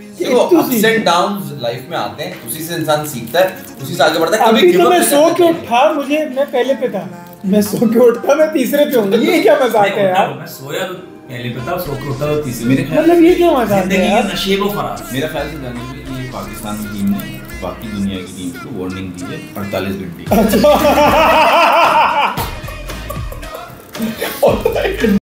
देखो ups and downs life में आते हैं, उसी से इंसान सीखता है, उसी से आगे बढ़ता है। अभी तो मैं सो के उठा, मैं पहले पे था, मैं सो के उठा, मैं तीसरे पे हूँ, ये क्या मजाक है यार। मैं सोया तो पहले पे था, सो के उठा तो तीसरे। मेरे मतलब ये क्या मजाक है यार। नशे को फरार। मेरा ख्याल से जाने ये पाकिस्तान की टीम ने बाकी दुनिया की टीम को वार्निंग दी है 48 घंटे।